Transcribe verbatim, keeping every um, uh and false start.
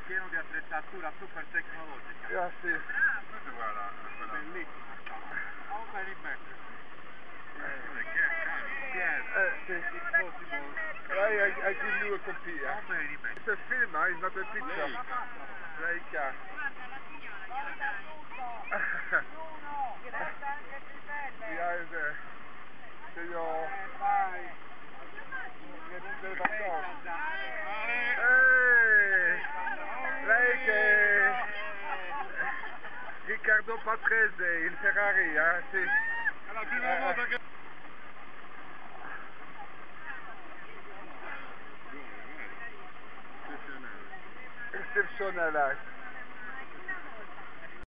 pieno di attrezzatura super tecnologica. Ah, sì. Questa guarda, quella bellissima sta. How many meters? Yes, Uh, see, it's possible. I, I, I give you a copy. Yeah. How many meters? It's a film, huh? It's not a picture. Leica. Leica. Behind the, the your, the vacanze. Hey! Lei che Riccardo Patrese, il Ferrari, eh? Sì. È la prima Eh. volta che... Eccezionale.